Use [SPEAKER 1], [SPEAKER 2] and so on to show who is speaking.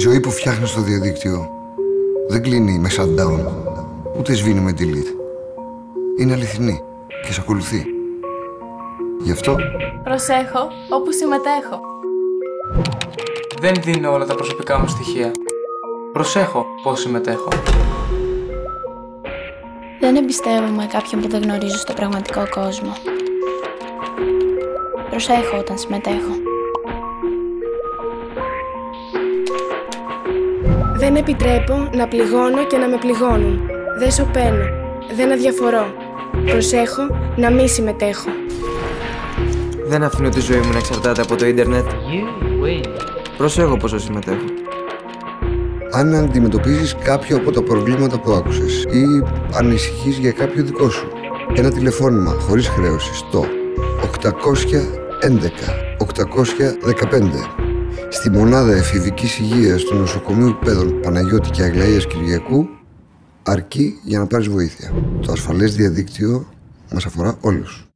[SPEAKER 1] ζωή που φτιάχνει στο διαδίκτυο δεν κλείνει με shutdown, ούτε σβήνει με delete. Είναι αληθινή και σε ακολουθεί. Γι' αυτό
[SPEAKER 2] προσέχω όπου συμμετέχω.
[SPEAKER 3] Δεν δίνω όλα τα προσωπικά μου στοιχεία. Προσέχω πώς συμμετέχω.
[SPEAKER 4] Δεν εμπιστεύομαι κάποιον που δεν γνωρίζω στο πραγματικό κόσμο. Προσέχω όταν συμμετέχω.
[SPEAKER 5] Δεν επιτρέπω να πληγώνω και να με πληγώνουν. Δεν σωπαίνω. Δεν αδιαφορώ. Προσέχω να μη συμμετέχω.
[SPEAKER 6] Δεν αφήνω τη ζωή μου να εξαρτάται από το ίντερνετ. Προσέχω πόσο συμμετέχω.
[SPEAKER 1] αν αντιμετωπίζεις κάποιο από τα προβλήματα που άκουσες ή ανησυχείς για κάποιο δικό σου, ένα τηλεφώνημα χωρίς χρέωση στο 811-815 στη Μονάδα Εφηβικής Υγείας του Νοσοκομείου Παιδών Παναγιώτη και Αγλαΐας Κυριακού αρκεί για να πάρεις βοήθεια. Το ασφαλές διαδίκτυο μας αφορά όλους.